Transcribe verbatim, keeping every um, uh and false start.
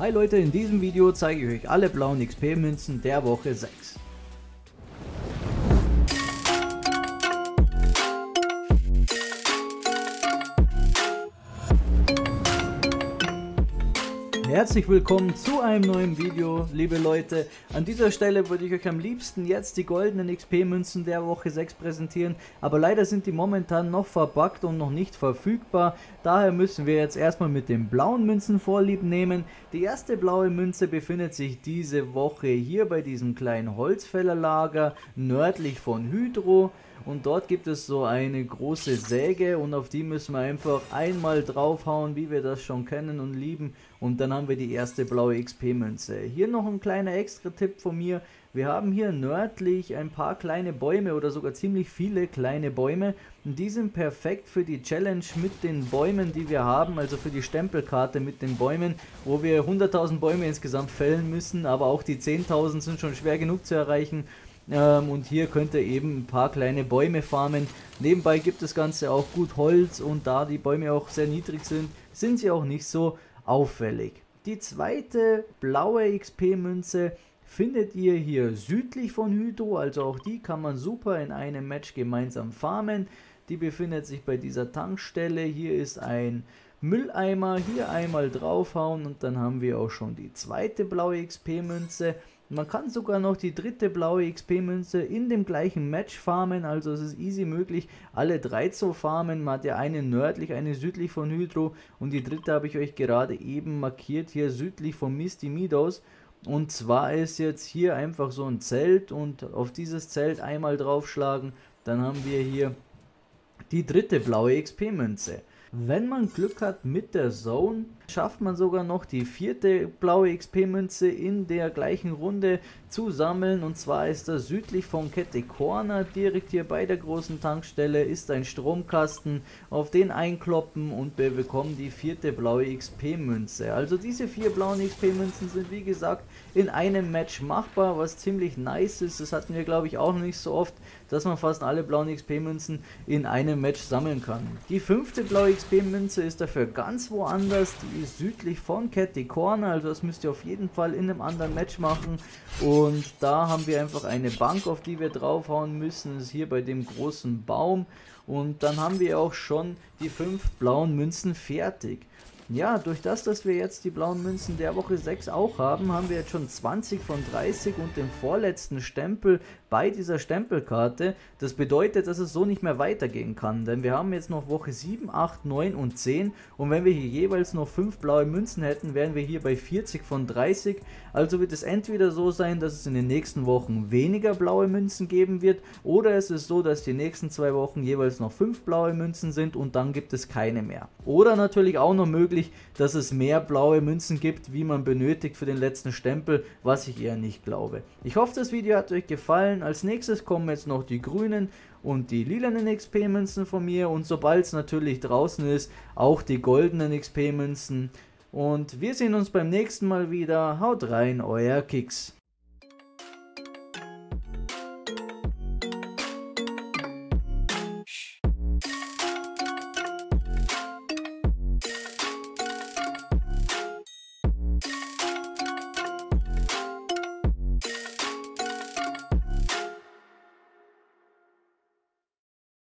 Hi Leute, in diesem Video zeige ich euch alle blauen X P-Münzen der Woche sechs. Herzlich willkommen zu einem neuen Video, liebe Leute. An dieser Stelle würde ich euch am liebsten jetzt die goldenen X P-Münzen der Woche sechs präsentieren, aber leider sind die momentan noch verbuggt und noch nicht verfügbar. Daher müssen wir jetzt erstmal mit den blauen Münzen Vorlieb nehmen. Die erste blaue Münze befindet sich diese Woche hier bei diesem kleinen Holzfällerlager nördlich von Hydro. Und dort gibt es so eine große Säge und auf die müssen wir einfach einmal draufhauen, wie wir das schon kennen und lieben. Und dann haben wir die erste blaue X P-Münze. Hier noch ein kleiner Extra-Tipp von mir. Wir haben hier nördlich ein paar kleine Bäume oder sogar ziemlich viele kleine Bäume. Und die sind perfekt für die Challenge mit den Bäumen, die wir haben. Also für die Stempelkarte mit den Bäumen, wo wir hunderttausend Bäume insgesamt fällen müssen. Aber auch die zehntausend sind schon schwer genug zu erreichen. Ähm, und hier könnt ihr eben ein paar kleine Bäume farmen. Nebenbei gibt das Ganze auch gut Holz und da die Bäume auch sehr niedrig sind, sind sie auch nicht so auffällig. Die zweite blaue X P-Münze findet ihr hier südlich von Hydro, also auch die kann man super in einem Match gemeinsam farmen. Die befindet sich bei dieser Tankstelle. Hier ist ein Mülleimer, hier einmal draufhauen und dann haben wir auch schon die zweite blaue X P-Münze. Man kann sogar noch die dritte blaue X P-Münze in dem gleichen Match farmen, also es ist easy möglich, alle drei zu farmen. Man hat ja eine nördlich, eine südlich von Hydro und die dritte habe ich euch gerade eben markiert, hier südlich von Misty Meadows. Und zwar ist jetzt hier einfach so ein Zelt und auf dieses Zelt einmal draufschlagen, dann haben wir hier die dritte blaue X P-Münze. Wenn man Glück hat mit der Zone, schafft man sogar noch die vierte blaue X P-Münze in der gleichen Runde zu sammeln. Und zwar ist das südlich von Kette Corner, direkt hier bei der großen Tankstelle, ist ein Stromkasten, auf den einkloppen und wir bekommen die vierte blaue X P-Münze. Also diese vier blauen X P-Münzen sind wie gesagt in einem Match machbar, was ziemlich nice ist. Das hatten wir glaube ich auch noch nicht so oft, dass man fast alle blauen X P-Münzen in einem Match sammeln kann. Die fünfte blaue X P-Münze ist dafür ganz woanders, die ist südlich von Kette Corner, also das müsst ihr auf jeden Fall in einem anderen Match machen. Und da haben wir einfach eine Bank, auf die wir draufhauen müssen, das ist hier bei dem großen Baum. Und dann haben wir auch schon die fünf blauen Münzen fertig. Ja, durch das, dass wir jetzt die blauen Münzen der Woche sechs auch haben, haben wir jetzt schon zwanzig von dreißig und den vorletzten Stempel bei dieser Stempelkarte. Das bedeutet, dass es so nicht mehr weitergehen kann, denn wir haben jetzt noch Woche sieben, acht, neun und zehn und wenn wir hier jeweils noch fünf blaue Münzen hätten, wären wir hier bei vierzig von dreißig. Also wird es entweder so sein, dass es in den nächsten Wochen weniger blaue Münzen geben wird, oder es ist so, dass die nächsten zwei Wochen jeweils noch fünf blaue Münzen sind und dann gibt es keine mehr. Oder natürlich auch noch möglich, dass es mehr blaue Münzen gibt, wie man benötigt für den letzten Stempel, was ich eher nicht glaube. Ich hoffe, das Video hat euch gefallen. Als nächstes kommen jetzt noch die grünen und die lilanen X P-Münzen von mir und sobald es natürlich draußen ist, auch die goldenen X P-Münzen. Und wir sehen uns beim nächsten Mal wieder. Haut rein, euer Kicks.